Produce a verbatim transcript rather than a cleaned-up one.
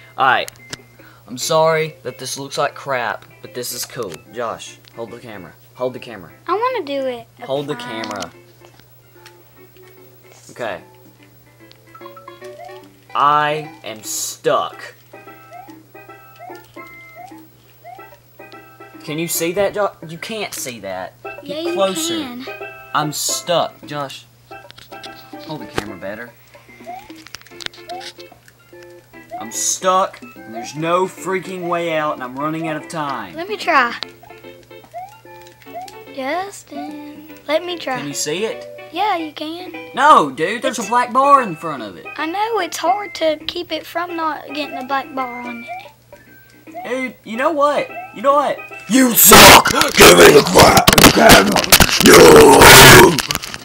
Alright. I'm sorry that this looks like crap, but this is cool. Josh, hold the camera. Hold the camera. I want to do it. Hold the Fine. camera. Okay. I am stuck. Can you see that, Josh? You can't see that. Get Yeah, you closer. can. I'm stuck. Josh, hold the camera better. I'm stuck, and there's no freaking way out, and I'm running out of time. Let me try. Justin, let me try. Can you see it? Yeah, you can. No, dude, there's a It's- black bar in front of it. I know it's hard to keep it from not getting a black bar on it. Dude, you know what? You know what? You suck! Give me the crap camera! You!